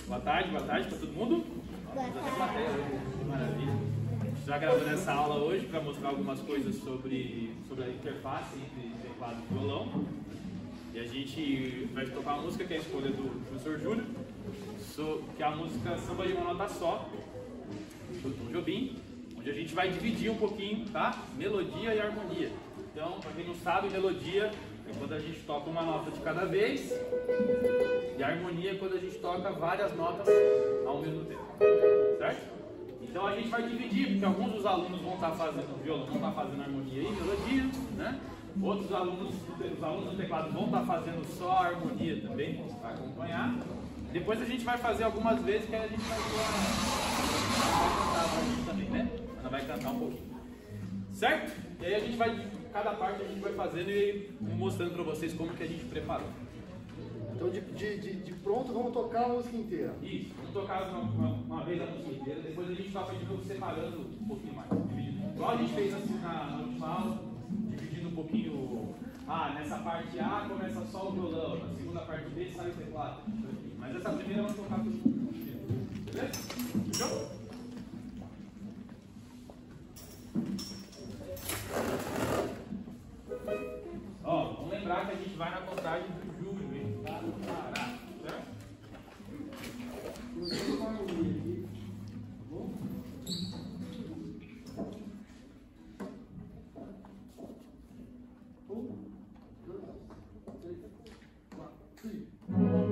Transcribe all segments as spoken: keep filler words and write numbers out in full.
Boa tarde, boa tarde para todo mundo. Boa tarde. Maravilha. Já gravando essa aula hoje para mostrar algumas coisas sobre, sobre a interface entre teclado e violão. E a gente vai tocar uma música que é a escolha do professor Júlio, que é a música Samba de uma Nota Só, do Tom Jobim, onde a gente vai dividir um pouquinho, tá? Melodia e harmonia. Então, para quem não sabe, melodia é quando a gente toca uma nota de cada vez, e a harmonia é quando a gente toca várias notas ao mesmo tempo, certo? Então a gente vai dividir, porque alguns dos alunos vão estar fazendo violão, vão estar fazendo harmonia e melodia, né? Outros alunos, os alunos do teclado vão estar fazendo só a harmonia também, para acompanhar. Depois a gente vai fazer algumas vezes que aí a gente vai, vai cantar também, né? Ela vai cantar um pouquinho, certo? E aí a gente vai, cada parte a gente vai fazendo e mostrando para vocês como que a gente preparou. Então de, de, de, de pronto vamos tocar a música inteira. Isso, vamos tocar uma, uma, uma vez a música inteira, depois a gente toca de novo separando um pouquinho mais. Dividindo. Igual a gente fez assim na, na última aula, dividindo um pouquinho. Ah, nessa parte A começa só o violão, na segunda parte B sai o teclado. Mas essa primeira vamos tocar tudo junto. Beleza? Fechou? Ó, vamos lembrar que a gente vai na contagem do Júlio, hein? Tá no Pará, certo? Eu tenho uma harmonia aqui, tá bom? Um, dois, três, quatro, cinco.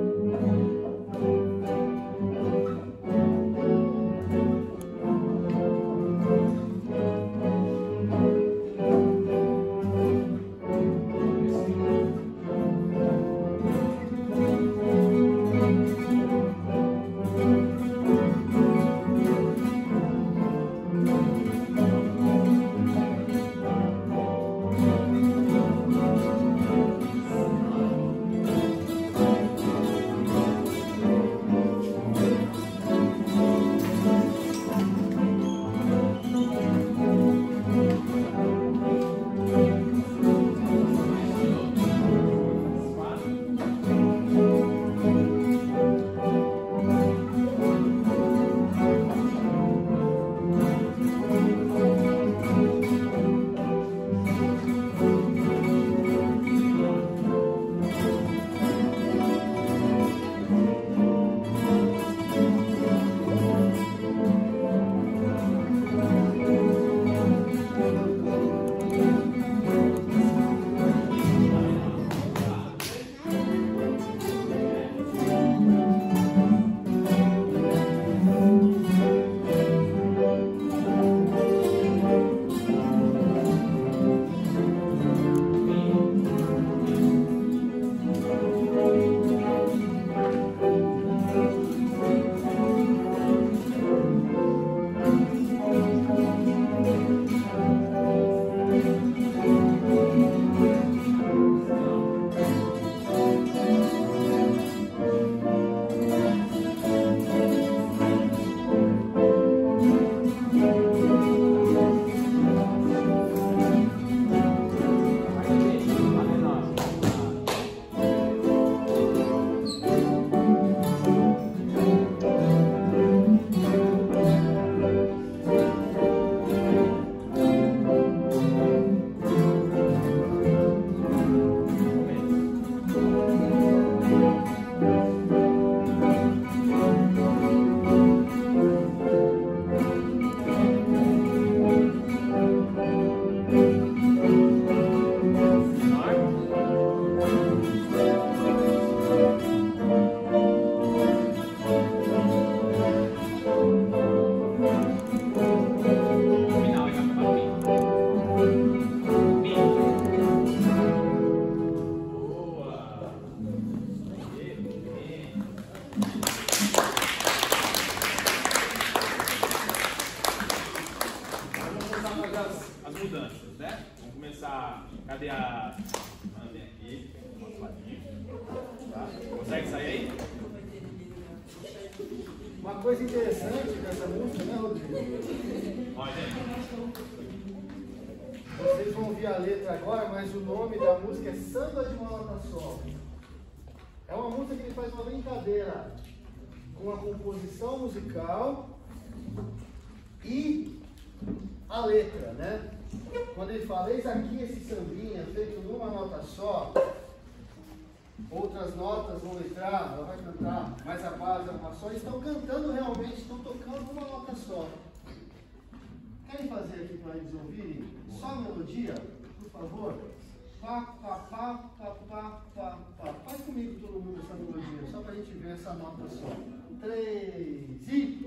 Cadê a... Manda bem aqui, do nosso ladinho. Tá? Consegue sair aí? Uma coisa interessante dessa música, né, Rodrigo? Olha, vocês vão ouvir a letra agora, mas o nome da música é Samba de uma Nota Só. É uma música que ele faz uma brincadeira. com a composição musical e a letra, né? Quando ele fala, eis aqui esse sambinha feito numa nota só, outras notas vão entrar, ela vai cantar, mas a base é uma só, eles estão cantando realmente, estão tocando uma nota só. Querem fazer aqui para eles ouvirem? Só a melodia, por favor? Pá, pá, pá, pá, pá, pá, pá. Faz comigo todo mundo essa melodia, só para a gente ver essa nota só. Três e...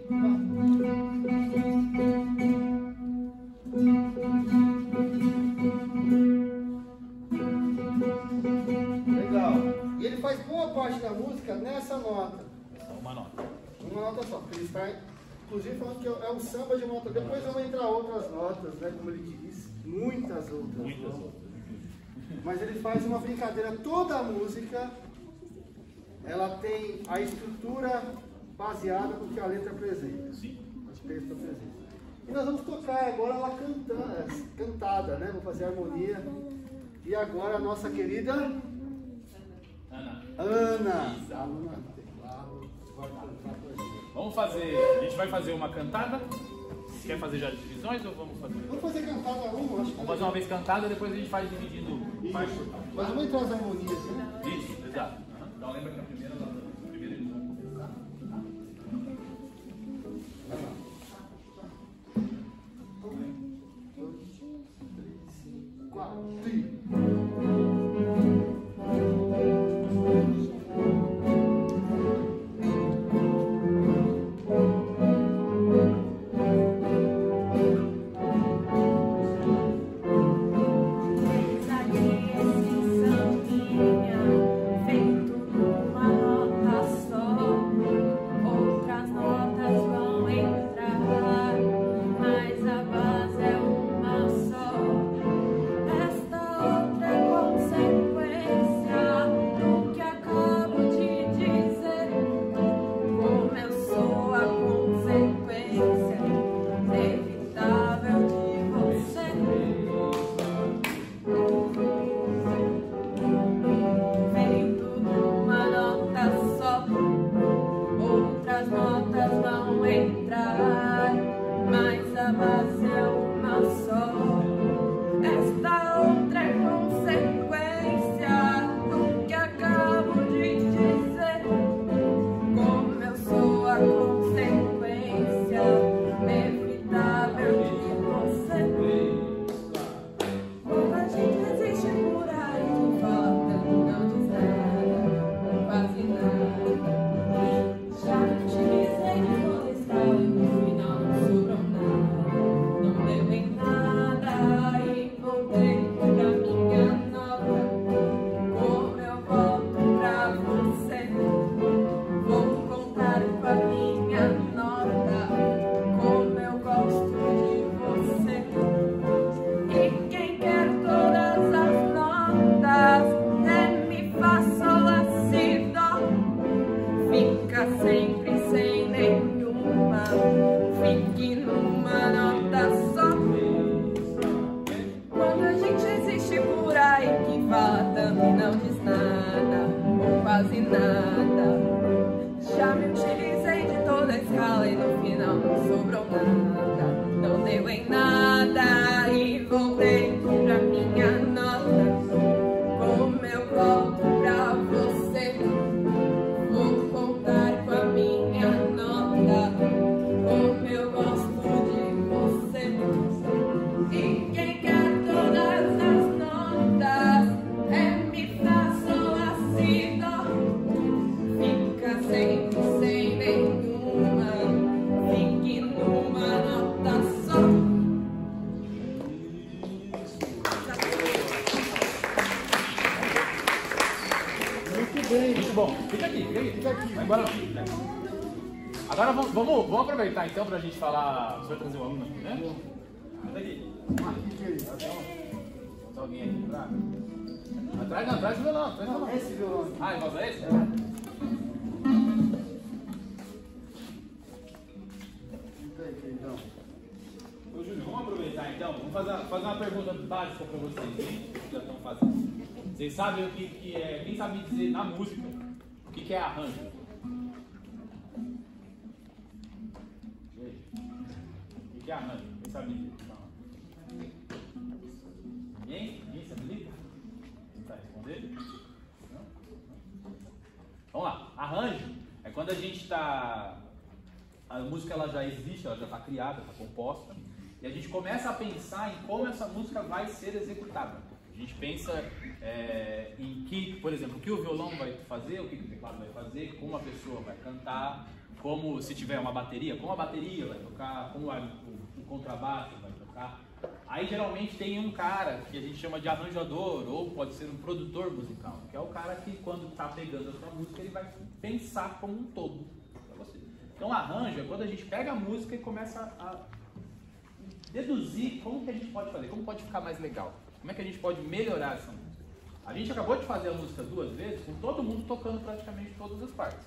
Legal. E ele faz boa parte da música nessa nota. Uma nota. Uma nota só, porque ele está, inclusive, falando que é um samba de nota. Depois vão entrar outras notas, né? Como ele diz, muitas outras. Muitas outras. Mas ele faz uma brincadeira. Toda a música, ela tem a estrutura baseada no que a letra apresenta. Sim. O texto apresenta. E nós vamos tocar agora ela cantando, cantada, né? Vamos fazer a harmonia. E agora a nossa querida Ana. Ana. Vamos fazer. A gente vai fazer uma cantada. Quer fazer já divisões ou vamos fazer? Vamos fazer cantada uma, acho que Vamos fazer uma vez cantada, depois a gente faz dividindo parte por parte. Mas vamos entrar as harmonias, né? Isso, exato. Uhum. Então lembra que a primeira, a primeira eles vão começar. Um, dois, três, quatro e... Agora vamos, vamos, vamos aproveitar então para a gente falar. Você vai trazer o aluno aqui, né? Sai daqui. Tem alguém aqui pra. Atrás não, atrás do violão, atrás do violão. Esse violão. Ah, igual a esse? É. Então. Ô Júnior, vamos aproveitar então. Vamos fazer, fazer uma pergunta básica para vocês, hein? Já estão fazendo. Vocês sabem o que, que é. Quem sabe dizer na música o que, que é arranjo? que é arranjo? Quem sabe dizer? Ninguém? Ninguém se habilita? Tentar responder? Não? Vamos lá. Arranjo é quando a gente está... A música ela já existe, ela já está criada, está composta. E a gente começa a pensar em como essa música vai ser executada. A gente pensa é, em que, por exemplo, o que o violão vai fazer, o que o teclado vai fazer, como a pessoa vai cantar, como, se tiver uma bateria, como a bateria vai tocar, como a, o, o contrabaixo vai tocar. Aí geralmente tem um cara que a gente chama de arranjador, ou pode ser um produtor musical, que é o cara que quando está pegando a sua música, ele vai pensar como um todo para você. Então arranjo é quando a gente pega a música e começa a deduzir como que a gente pode fazer, como pode ficar mais legal, como é que a gente pode melhorar essa música. A gente acabou de fazer a música duas vezes, com todo mundo tocando praticamente todas as partes.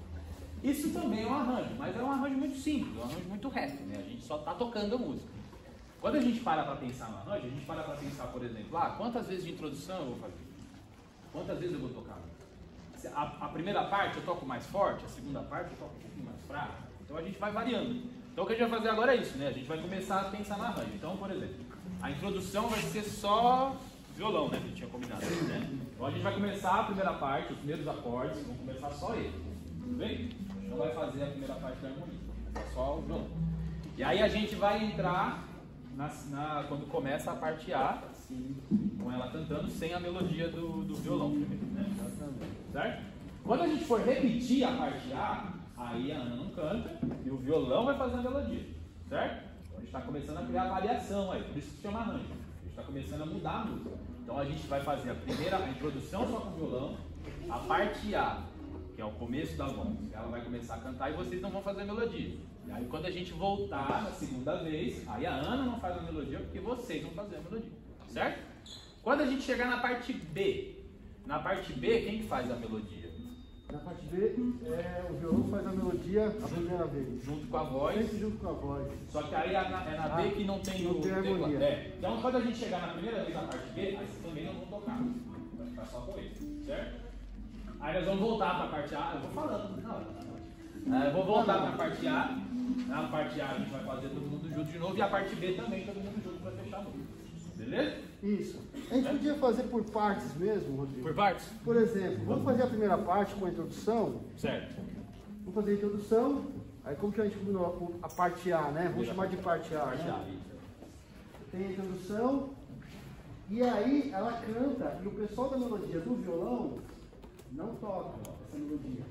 Isso também é um arranjo, mas é um arranjo muito simples, um arranjo muito reto, né? A gente só está tocando a música. Quando a gente para para pensar no arranjo, a gente para para pensar, por exemplo, ah, quantas vezes de introdução eu vou fazer? Quantas vezes eu vou tocar? A, a primeira parte eu toco mais forte, a segunda parte eu toco um pouquinho mais fraco. Então a gente vai variando. Então o que a gente vai fazer agora é isso, né? A gente vai começar a pensar no arranjo. Então, por exemplo, a introdução vai ser só violão, né? Que a gente tinha combinado, né? Então a gente vai começar a primeira parte, os primeiros acordes, vão começar só eles. Tudo bem? A gente não vai fazer a primeira parte da harmonia, vai ser só o violão. E aí a gente vai entrar na, na, quando começa a parte A, assim, com ela cantando sem a melodia do, do violão primeiro, né? Certo? Quando a gente for repetir a parte A, aí a Ana não canta e o violão vai fazer a melodia, certo? Então a gente está começando a criar variação aí, por isso que se chama arranjo. A gente está começando a mudar a música. Então a gente vai fazer a primeira, a introdução só com o violão, a parte A, que é o começo da voz, ela vai começar a cantar e vocês não vão fazer a melodia. E aí quando a gente voltar na segunda vez, aí a Ana não faz a melodia porque vocês vão fazer a melodia, certo? Quando a gente chegar na parte B, na parte B quem que faz a melodia? Na parte B, é, o violão faz a melodia a primeira vez. Junto com a voz. Sempre junto com a voz. Só que aí é na, é na ah, B que não tem não o tem harmonia. É. Então quando a gente chegar na primeira vez na parte B, aí vocês também não vão tocar. Vai ficar só com ele, certo? Aí nós vamos voltar para a parte A. Eu vou falando. Não, é, eu vou voltar para a parte A. Na parte A a gente vai fazer todo mundo junto de novo. E a parte B também, todo mundo junto para fechar a música. Beleza? Isso. A gente podia fazer por partes mesmo, Rodrigo. Por partes? Por exemplo, vamos fazer a primeira parte com a introdução. Certo. Vamos fazer a introdução. Aí como que a gente combinou a parte A, né? Vamos chamar de parte A. Parte né? A. Tem a introdução. E aí ela canta. E o pessoal da melodia do violão não toca essa melodia.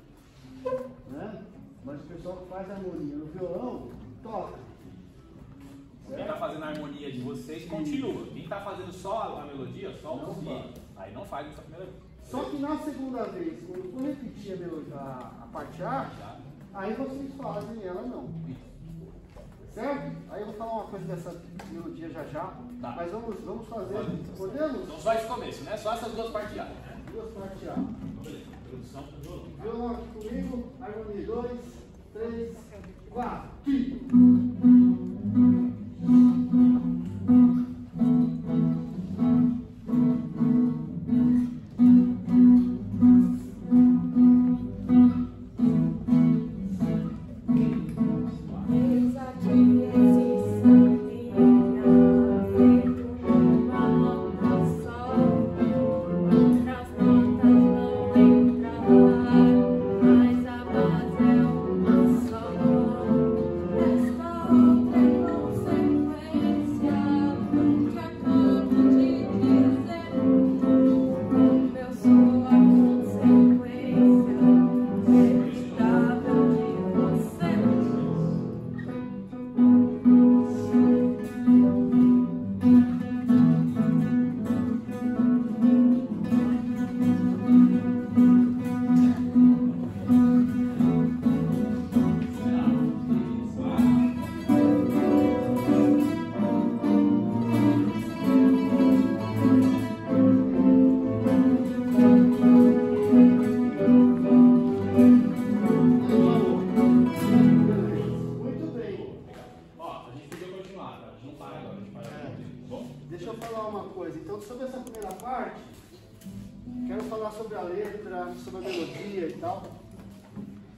Né? Mas o pessoal que faz a harmonia no violão toca. Quem está fazendo a harmonia de vocês continua. Quem está fazendo só a melodia, só o si, aí não faz essa primeira vez. Só que na segunda vez, quando for repetir a, melodia, a, a parte A, aí vocês fazem ela não. Certo? Aí eu vou falar uma coisa dessa melodia já já. Tá. Mas vamos, vamos fazer. Podemos? Então só esse começo, né? Só essas duas partes A. Duas partes A. Beleza. Introdução para o violão. Violão aqui comigo. Harmonia dois, três, quatro.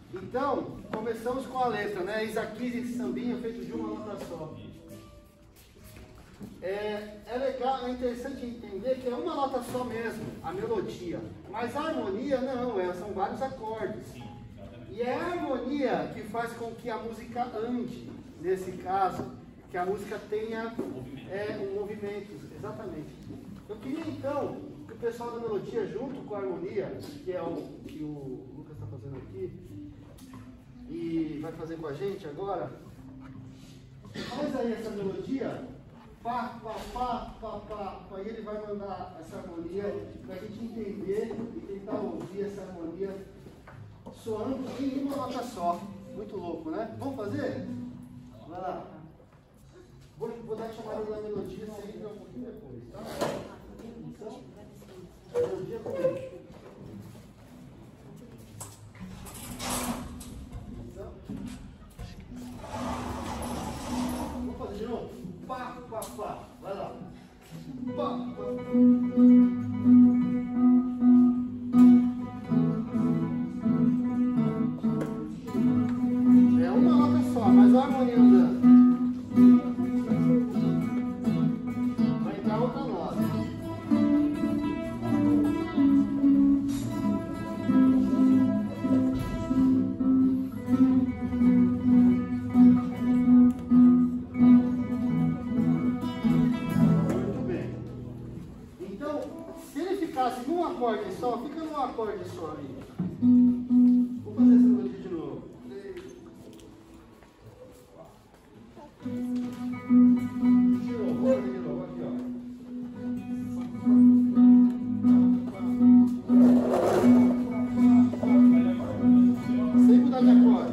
Então, começamos com a letra, né? Eis aqui esse sambinha feito de uma nota só. É, é legal, é interessante entender que é uma nota só mesmo, a melodia. Mas a harmonia não, é, são vários acordes. E é a harmonia que faz com que a música ande, nesse caso, que a música tenha é, um movimento, exatamente. Eu queria então que o pessoal da melodia, junto com a harmonia, que é o que o Lucas está fazendo aqui, e vai fazer com a gente agora, faz aí essa melodia, pá, pá, pá, pá, pá, pá, e ele vai mandar essa harmonia para a gente entender e tentar ouvir essa harmonia soando em uma nota só. Muito louco, né? Vamos fazer? Vai lá. Vou, vou dar a chamada da melodia, você entra um pouquinho depois, tá? Então, a melodia comigo. Então, vamos fazer de novo? Pá, pá, pá. Vai lá. Pá, pá. É uma nota só, mas a harmonia andando. Vai entrar outra nota. Muito bem. Então, se ele ficasse num acorde só, fica num acorde só aí. Vou fazer essa melodia de novo. De novo, vou fazer de novo, aqui ó. Sem mudar de acorde.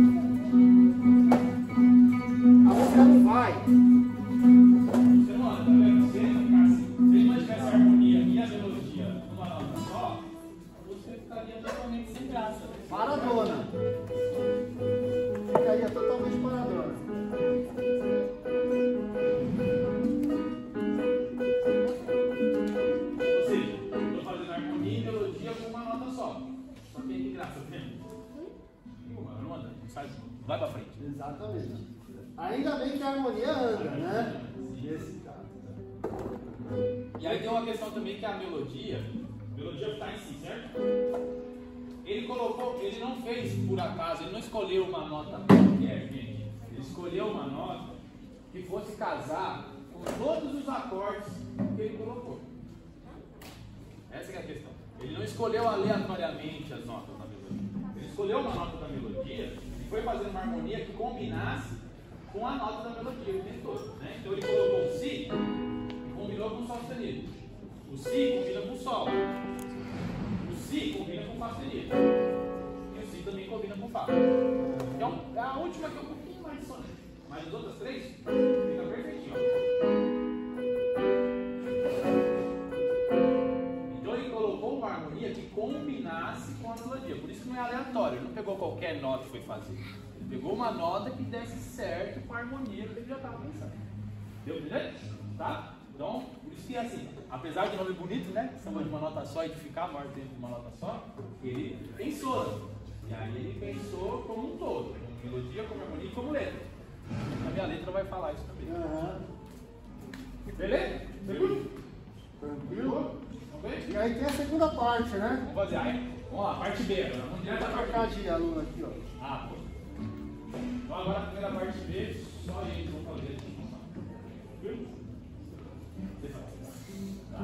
A música não vai. Você não anda, tá vendo? Se ele ficasse, se ele mantivesse a harmonia e a melodia numa nota só, você ficaria totalmente sem graça. Paradona. Ficaria totalmente paradona. Ou seja, eu estou fazendo harmonia e melodia com uma nota só. Só que aí que graça, tá vendo? Nenhuma, não anda, não sai, vai pra frente. Exatamente. Ainda bem que a harmonia anda, né? Nesse caso. E aí tem uma questão também que a melodia, a melodia está em si, certo? Ele colocou, ele não fez por acaso, ele não escolheu uma nota qualquer, gente. Ele escolheu uma nota que fosse casar com todos os acordes que ele colocou. Essa é a questão. Ele não escolheu aleatoriamente as notas da melodia. Ele escolheu uma nota da melodia e foi fazendo uma harmonia que combinasse com a nota da melodia o tempo todo, né? Então ele colocou o Si e combinou com o Sol sustenido. O Si combina com o Sol. O Si combina com o Fá sustenido. E o Si também combina com o Fá. Então a última que é um pouquinho mais sonante. Mas as outras três fica perfeitinho. Então ele colocou uma harmonia que combinasse com a melodia. Por isso que não é aleatório. Ele não pegou qualquer nota e foi fazer. Pegou uma nota que desse certo com a harmonia que ele já estava pensando. Deu pra entender? Tá? Então, por isso que assim, apesar de nome bonito, né? Samba de uma nota só e de ficar maior tempo de uma nota só, ele pensou. E aí ele pensou como um todo, como melodia, como harmonia e como letra. A minha letra vai falar isso também. Uhum. Beleza? Seguro? Tranquilo? Vamos ver? E aí tem a segunda parte, né? Vamos fazer aí. Vamos lá, parte B agora. Vamos direto Vou à parte trocar B. de aluno aqui, ó. Ah, pô. Então agora a primeira parte B, só eles vão fazer. Viu? Tá.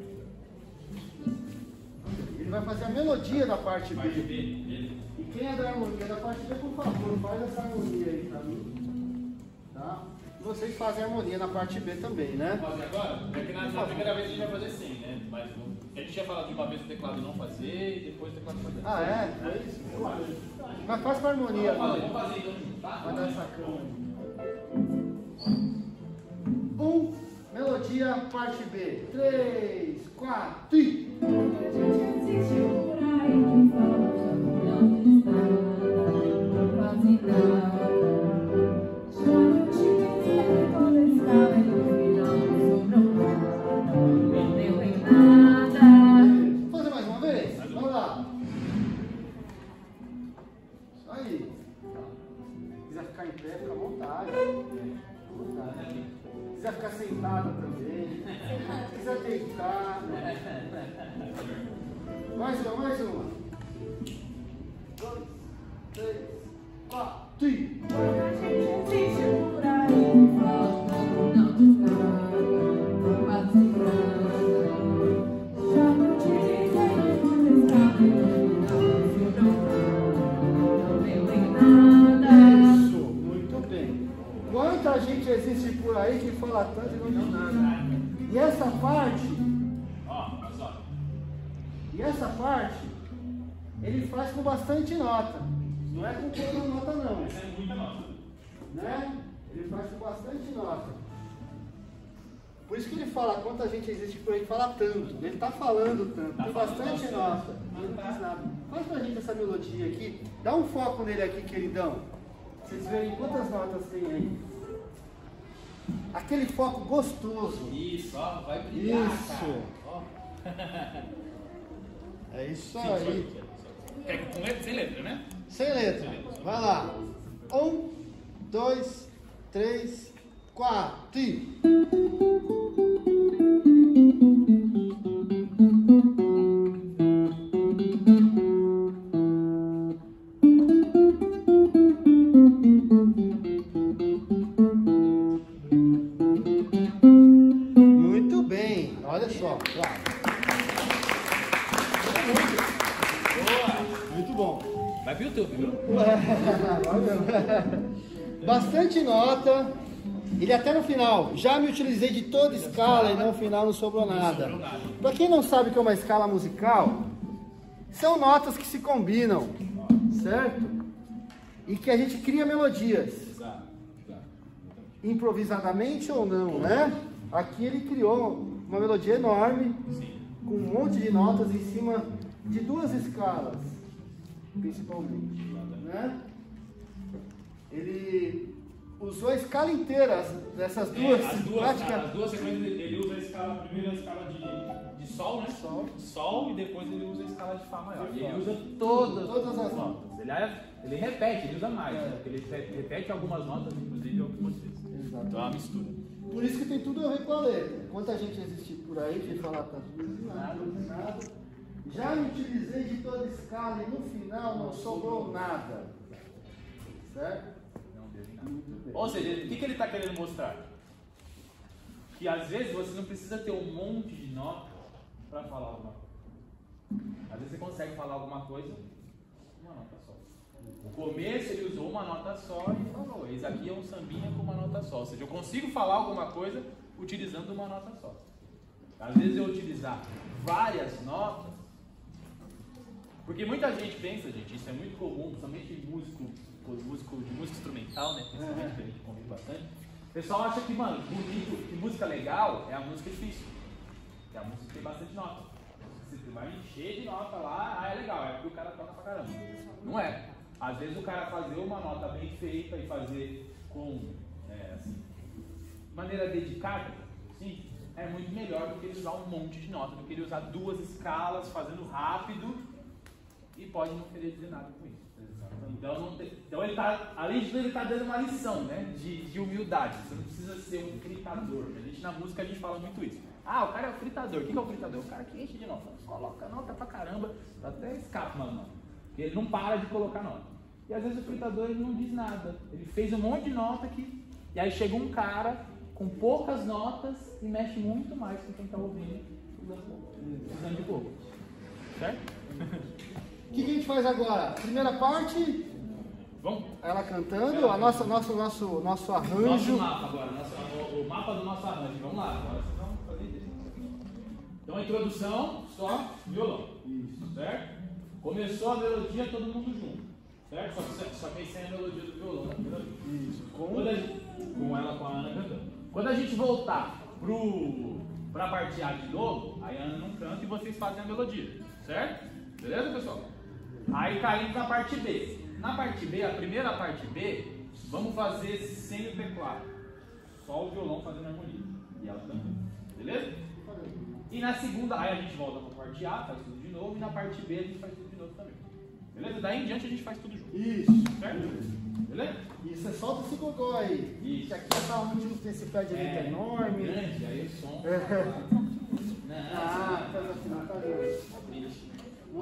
Ele vai fazer a melodia da parte Parte B. B, beleza. E quem é da harmonia da parte B, por favor, faz essa harmonia aí pra mim. Tá? E vocês fazem a harmonia na parte B também, né? Vamos fazer agora? É que na, na primeira vez a gente vai fazer sem, né? Mas a gente tinha falado de uma vez o teclado não fazer e depois o teclado fazer. Ah, é? Foi isso? Eu acho. Mas faz com a harmonia Vamos fazer, também. vamos fazer então, tá? Vai dar essa câmera. Um, melodia, parte B. Três, quatro, e... Vamos fazer mais uma vez? Vamos lá. Mais uma, mais uma. Dois, três, quatro e... Isso, muito bem. Quanta gente existe por aí que fala tanto e não diz nada. E essa parte, e essa parte, ele faz com bastante nota. Não é com toda nota não. Essa é muita nota. Né? Ele faz com bastante nota. Por isso que ele fala, quanta gente existe por aí que fala tanto. Ele está falando tanto, tem bastante nota. Ele não diz nada. Faz pra gente essa melodia aqui. Dá um foco nele aqui, queridão. Vocês verem quantas notas tem aí. Aquele foco gostoso. Isso, ó, vai brilhar, isso. Ó. É isso Sim, aí. É com letra, sem letra, né? Sem letra. Vai lá. Um, dois, três, quatro e... Muito bem. Olha só. Claro. Muito bom. Vai pro YouTube, viu? Bastante nota. Ele até no final, já me utilizei de toda escala e no final não sobrou nada. Para quem não sabe o que é uma escala musical, são notas que se combinam, certo? E que a gente cria melodias. Improvisadamente ou não, né? Aqui ele criou uma melodia enorme, com um monte de notas em cima de duas escalas, principalmente, né? Ele usou a escala inteira dessas duas, é, as duas, prática... as duas sequências, ele usa a escala, primeiro a escala de, de sol, né? Sol. Sol e depois ele usa a escala de Fá maior. De E ele Fá. usa todas, Todas as notas. Ele, ele repete, ele usa mais, É. né? Porque ele repete, repete algumas notas, inclusive algumas vezes. Exato. Então é uma mistura. Por isso que tem tudo a ver com a letra. Quanta gente existe por aí que fala tanto nada, nada. Já me utilizei de toda escala e no final não sobrou nada. Certo? Não deu em nada. Ou seja, o que, que ele está querendo mostrar? Que às vezes você não precisa ter um monte de nota para falar alguma coisa. Às vezes você consegue falar alguma coisa uma nota só. No começo ele usou uma nota só e falou, esse aqui é um sambinha com uma nota só. Ou seja, eu consigo falar alguma coisa utilizando uma nota só. Às vezes eu utilizar várias notas, porque muita gente pensa, gente, isso é muito comum, principalmente em músico, músico de música instrumental, né? Principalmente que a gente convive bastante. O pessoal acha que, mano, bonito, que música legal é a música difícil. É a música que tem bastante nota. Você vai encher de nota lá, ah, é legal, é porque o cara toca pra caramba. Não é. Às vezes o cara fazer uma nota bem feita e fazer com, é, assim, maneira dedicada, sim, é muito melhor do que ele usar um monte de nota, do que ele usar duas escalas, fazendo rápido e pode não querer dizer nada com isso. Então, não tem, então ele tá, além de tudo, ele está dando uma lição, né, de, de humildade. Você não precisa ser um fritador. A gente, na música a gente fala muito isso. Ah, o cara é o fritador. O que é o fritador? O cara que enche de nota. Coloca nota pra caramba, até escapa uma nota. Ele não para de colocar nota. E às vezes o fritador ele não diz nada. Ele fez um monte de nota aqui. E aí chega um cara com poucas notas e mexe muito mais com quem está ouvindo usando de pouco. Certo? O que, que a gente faz agora? Primeira parte, Vamos? ela cantando, a nossa, nosso, nosso, nosso arranjo. Nosso mapa agora, nosso, o, o mapa do nosso arranjo. Vamos lá, agora vocês vão fazer isso. Então a introdução, só violão. Isso. Certo? Começou a melodia, todo mundo junto. Certo? Só que, só que sem a melodia do violão na primeira vez. Isso. Com, a gente, com ela, com a Ana cantando. Quando a gente voltar para a parte A de novo, aí a Ana não canta e vocês fazem a melodia. Certo? Beleza, pessoal? Aí caímos na parte B. Na parte B, a primeira parte B, vamos fazer sem o teclado. Só o violão fazendo harmonia. E ela também. Beleza? E na segunda, aí a gente volta para a parte A, faz tudo de novo. E na parte B a gente faz tudo de novo também. Beleza? Daí em diante a gente faz tudo junto. Isso. Certo? Beleza? E você solta esse gogó aí. Isso. Aqui é onde tem esse pé de letra É, enorme. grande, aí o som. É. Não, Ah, faz assim, tá vendo? triste. Não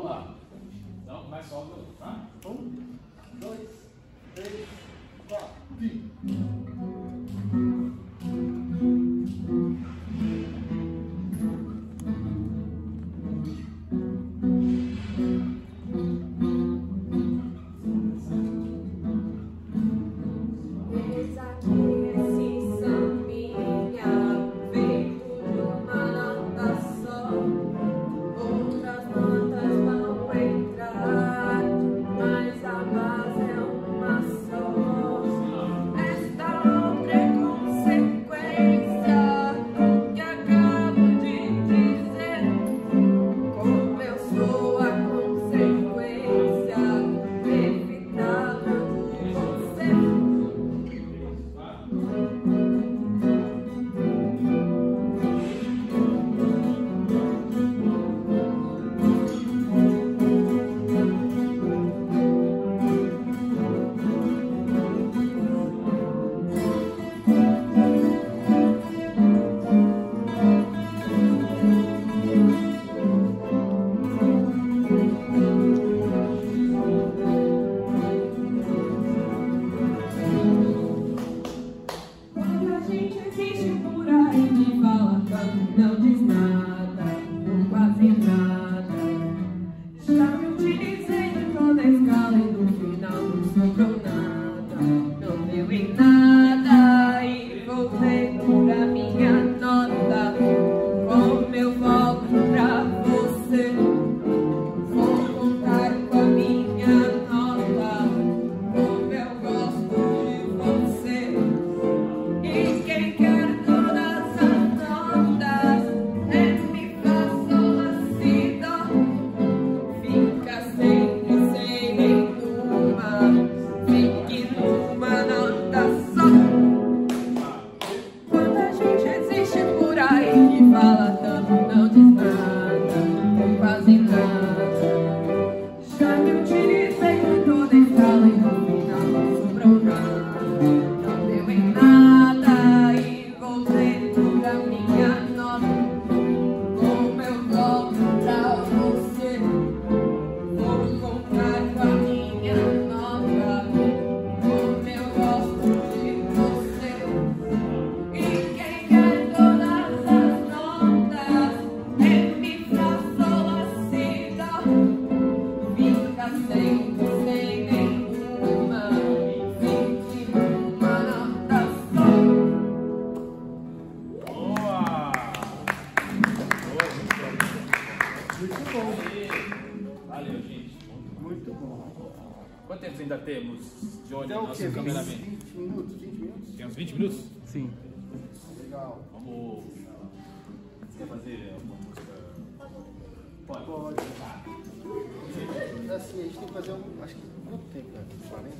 Quanto tempo ainda temos, Johnny, então, nosso que, cameraman? vinte minutos, vinte minutos? Tem uns vinte minutos? Sim. Legal. Vamos... Você quer fazer alguma música? Pode. Pode. Assim, a gente tem que fazer um... Acho que quanto tempo, né? quarenta?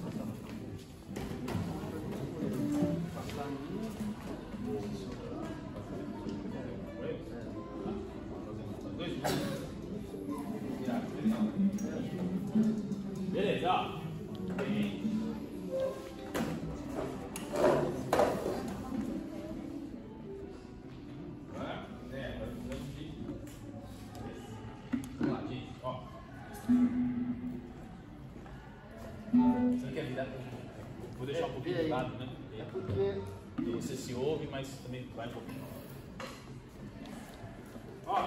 Passar Dois minutos. Beleza, ó. Tem. Agora, é, agora precisamos de. Vamos lá, gente, ó. Você não quer virar? Vou deixar um pouquinho de lado, né? É porque... Porque você se ouve, mas também vai um pouquinho. Ó.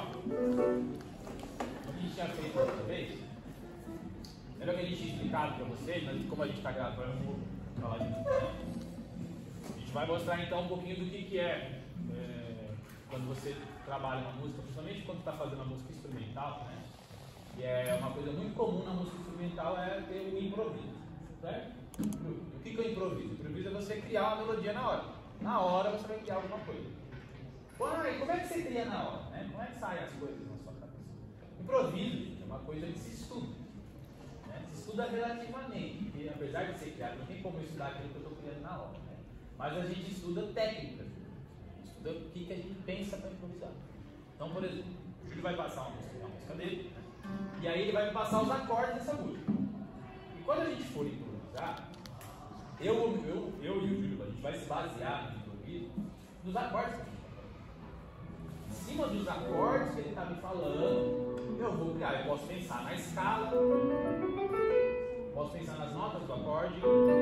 A gente tinha feito outra vez. Lembra que a gente tinha explicado para vocês, mas como a gente está gravando, eu vou falar de novo. A gente vai mostrar então um pouquinho do que, que é, é quando você trabalha uma música, principalmente quando está fazendo uma música instrumental, né? E é uma coisa muito comum na música instrumental é ter o improviso, certo? O que, que é o improviso? O improviso é você criar uma melodia na hora. Na hora você vai criar alguma coisa. Ah, e como é que você cria na hora? Né? Como é que saem as coisas na sua cabeça? Improviso é uma coisa que se estuda. Né? Se estuda relativamente, porque apesar de ser criado, não tem como eu estudar aquilo que eu estou criando na hora. Né? Mas a gente estuda técnicas. Estuda o que, que a gente pensa para improvisar. Então, por exemplo, ele vai passar uma música, uma música dele, e aí ele vai me passar os acordes dessa música. E quando a gente for improvisar, eu, eu, eu e o Júlio, a gente vai se basear no improviso nos acordes. Em cima dos acordes que ele está me falando, eu vou criar. Eu posso pensar na escala, posso pensar nas notas do acorde.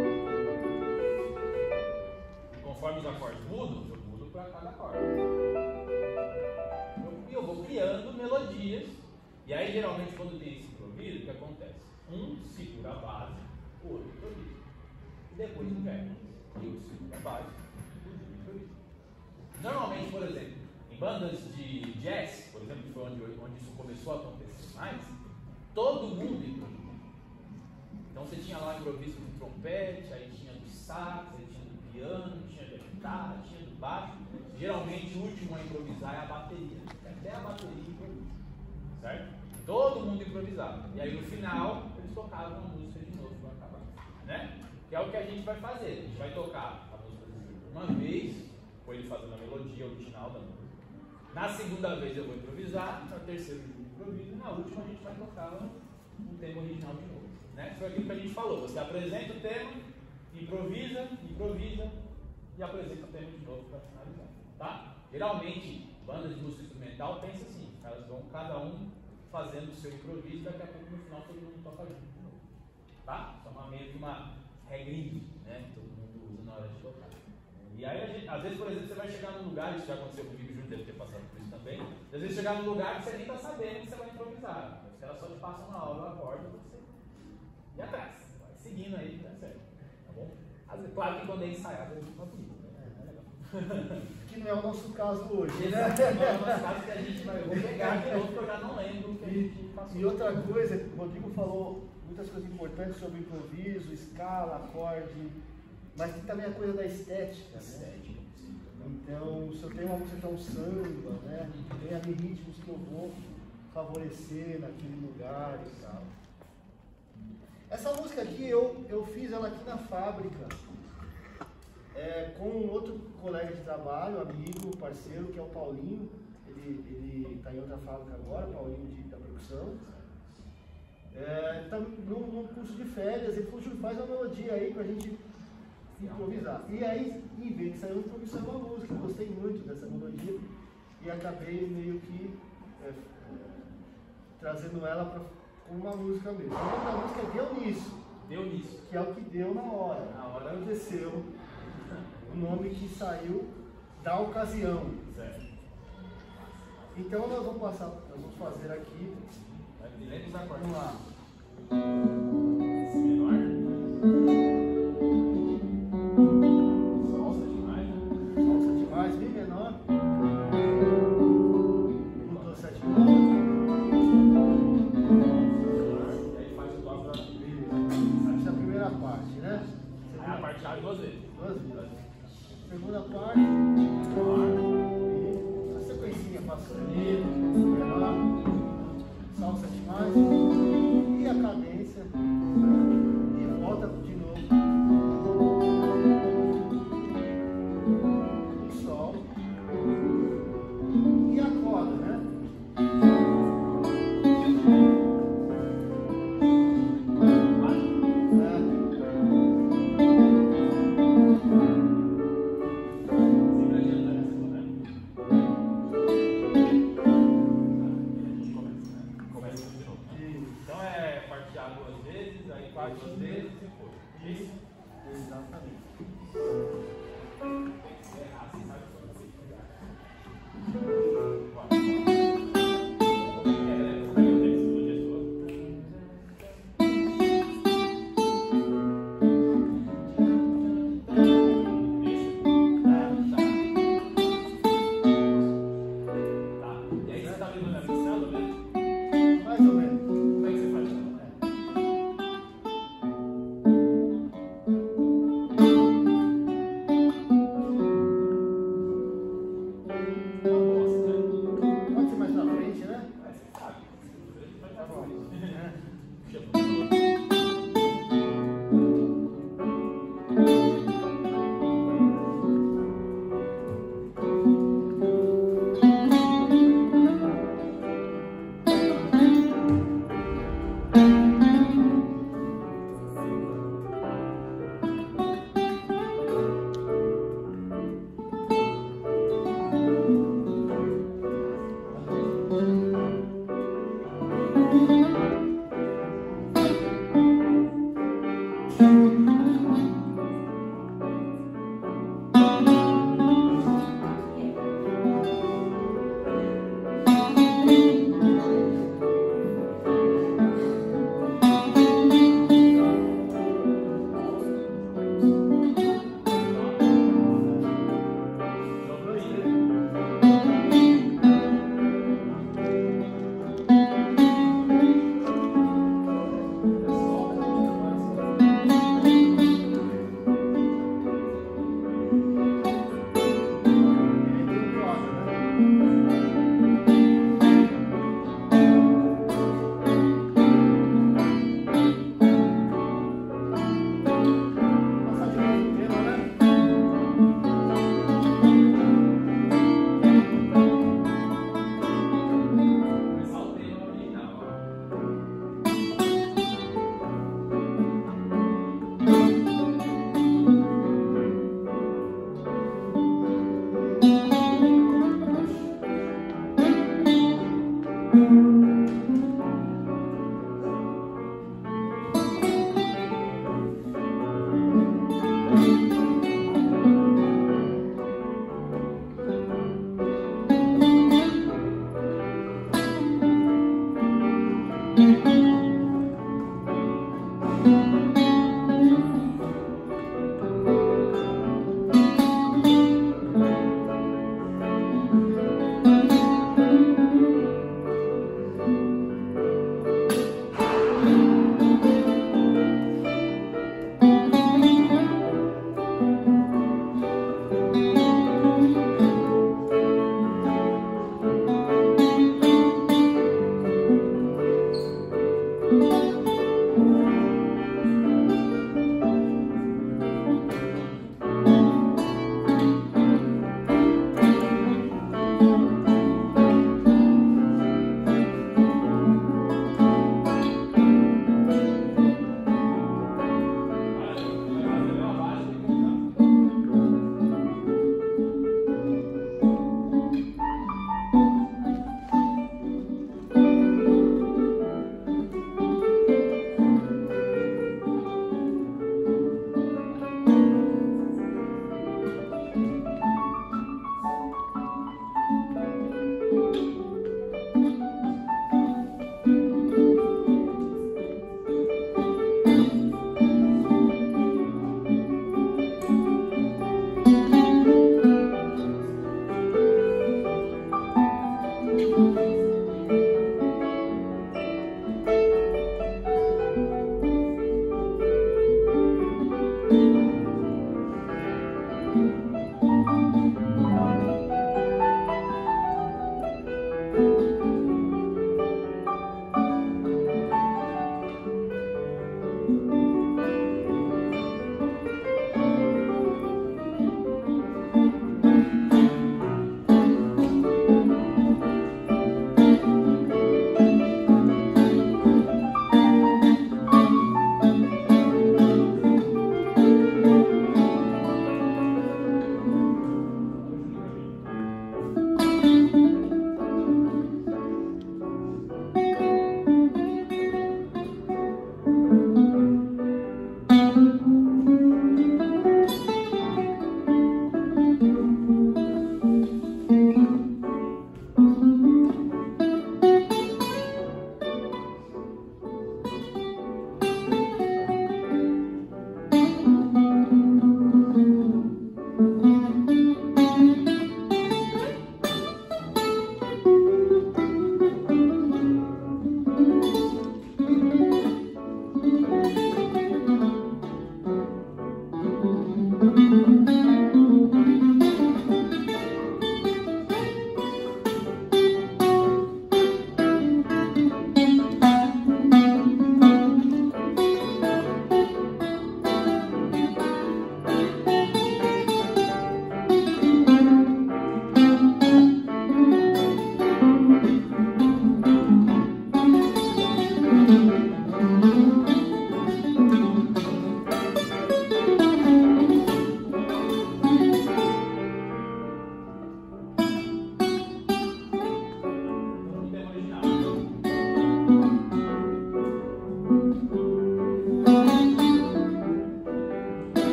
E conforme os acordes mudam, eu mudo para cada acorde. E eu, eu vou criando melodias. E aí, geralmente, quando tem esse improviso, o que acontece? Um segura a base, o outro improvisa. E depois inverte. E o segura a base, o outro improvisa. Normalmente, por exemplo, em bandas de jazz, por exemplo, que foi onde, onde isso começou a acontecer mais, todo mundo improvisa. Então você tinha lá o improviso do trompete, aí tinha do sax, aí tinha do piano, tinha da guitarra, tinha do baixo. Geralmente o último a improvisar é a bateria. Até a bateria improvisa. Certo? Todo mundo improvisava. E aí no final eles tocavam a música de novo para acabar. Né? Que é o que a gente vai fazer. A gente vai tocar a música do Júlio uma vez, com ele fazendo a melodia original da música. Na segunda vez eu vou improvisar, na terceira eu improviso, e na última a gente vai tocar um tema original de novo. Né? Foi aquilo que a gente falou. Você apresenta o tema, improvisa, improvisa e apresenta o tema de novo para finalizar. Tá? Geralmente, bandas de música instrumental pensam assim, elas vão cada um fazendo o seu improviso, daqui a pouco no final todo mundo toca junto de novo. Tá? Isso é uma, meio que uma regrinha, né? Que todo mundo usa na hora de tocar. E aí, a gente, às vezes, por exemplo, você vai chegar num lugar, isso já aconteceu comigo, o Júlio deve ter passado por isso também, às vezes chegar num lugar que você nem está sabendo que você vai improvisar. Os caras só te passam na aula, acorda, você e atrás. Vai seguindo aí, tá certo. Tá bom? Às vezes, claro que quando é ensaiado, é muito bonito, né? É legal. Que não é o nosso caso hoje, né? Exato, não é o nosso caso que a gente vai vou pegar de novo, que eu já não lembro o que a gente passou. E outra coisa, o Rodrigo falou muitas coisas importantes sobre improviso, escala, acorde, mas tem também a coisa da estética. Estética. Então, se eu tenho uma música que é um samba, né, tem ali ritmos que eu vou favorecer naquele lugar e tal. Essa música aqui, eu, eu fiz ela aqui na fábrica, é, com um outro colega de trabalho, amigo, parceiro, que é o Paulinho. Ele está em outra fábrica agora, Paulinho de, da produção. Está é, num, num curso de férias, ele falou, Júlio, faz uma melodia aí pra gente improvisar. E aí, em vez de sair, eu improvisei uma música. Eu gostei muito dessa melodia e acabei meio que é, é, trazendo ela para uma música mesmo. A outra música deu nisso. Deu nisso. Que é o que deu na hora. Na hora aconteceu o nome que saiu da ocasião. Certo. Então nós vamos passar, nós vamos fazer aqui. Vai, lembra os acordes. Vamos lá. cadência e volta de novo. O sol. E acorda, né? Duas vezes e depois. Isso? Exatamente.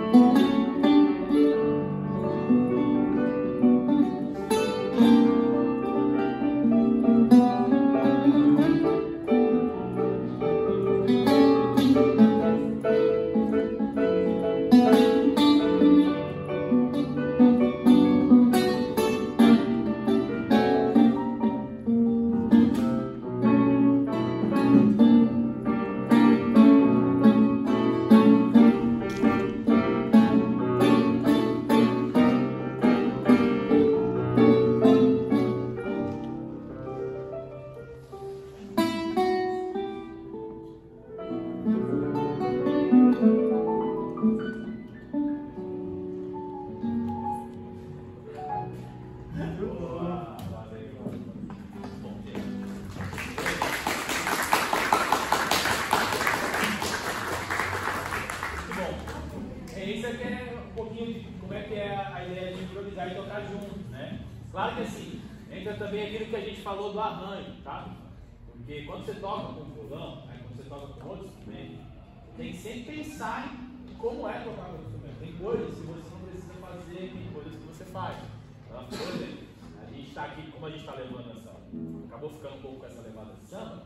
Claro que assim, entra também aquilo que a gente falou do arranjo, tá? Porque quando você toca com violão, aí quando você toca com outro instrumento, tem que sempre pensar em como é tocar com o instrumento. Tem coisas que você não precisa fazer, tem coisas que você faz. Então, por exemplo, a gente está aqui, como a gente está levando essa, acabou ficando um pouco com essa levada de samba,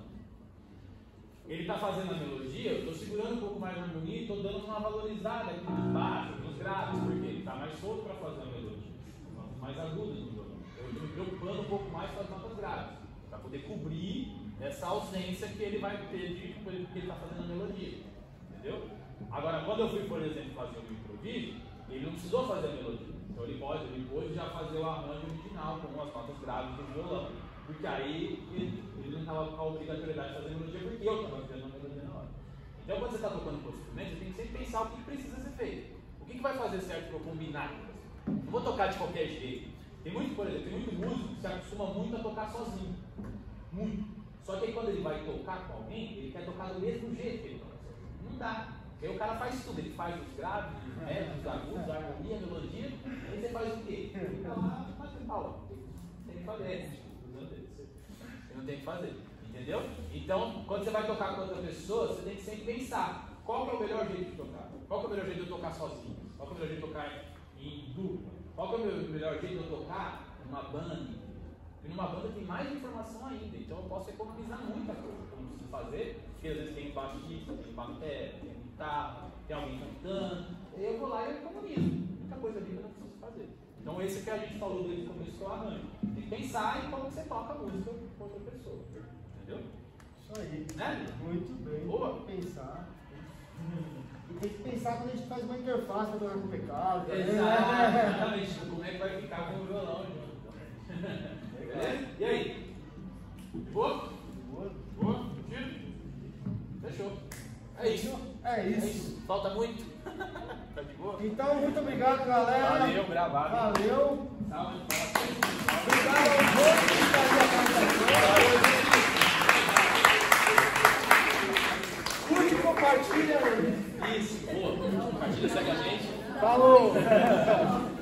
ele está fazendo a melodia, eu estou segurando um pouco mais a harmonia e estou dando uma valorizada aqui nos baixos, nos graves, porque ele está mais solto para fazer a melodia, mais agudas no violão. Eu estou me preocupando um pouco mais com as notas graves, para poder cobrir essa ausência que ele vai ter de porque ele está fazendo a melodia, entendeu? Agora, quando eu fui, por exemplo, fazer o improviso, ele não precisou fazer a melodia, então ele pode, ele pôde já fazer o arranjo original com as notas graves do violão, porque aí ele, ele não estava com a obrigatoriedade de fazer a melodia, porque eu estava fazendo a melodia na hora. Então, quando você está tocando com o instrumento, você tem que sempre pensar o que precisa ser feito, o que, que vai fazer certo para eu combinar com você. Não vou tocar de qualquer jeito. Tem muito, por exemplo, tem muito músico que se acostuma muito a tocar sozinho. Muito. Só que aí quando ele vai tocar com alguém, ele quer tocar do mesmo jeito que ele toca sozinho. Não dá. Aí o cara faz tudo, ele faz os graves, os médios, os agudos, a harmonia, a melodia, aí você faz o quê? Ele fica lá, mas palma. Tem que fazer. Você não tem que fazer. Entendeu? Então, quando você vai tocar com outra pessoa, você tem que sempre pensar qual que é o melhor jeito de tocar. Qual que é o melhor jeito de eu tocar sozinho? Qual que é o melhor jeito de tocar em dupla? Qual que é o melhor jeito de eu tocar numa banda? E numa banda tem mais informação ainda, então eu posso economizar muita coisa que eu não preciso fazer, porque às vezes tem baixista, tem bateria, tem guitarra, tem alguém cantando, e eu vou lá e economizo. Muita coisa ali que eu não preciso fazer. Então esse que a gente falou desde o começo que eu arranjo. Tem que pensar em como você toca a música com outra pessoa. Entendeu? Isso aí. Né? Muito bem. Boa. Pensar. E tem que pensar quando a gente faz uma interface para tocar com o pecado. Exatamente. Como é que vai ficar com o violão, beleza? E aí? De boa? Boa. Boa? Curtido? Fechou. É isso. É isso. É isso. Falta muito? Tá de boa? Então, muito obrigado, galera. Valeu, gravado. Valeu. Salve de palmas. Obrigado aos outros que estão aí atrás. Curte e compartilha. Isso, boa. Compartilha, segue a gente. Falou.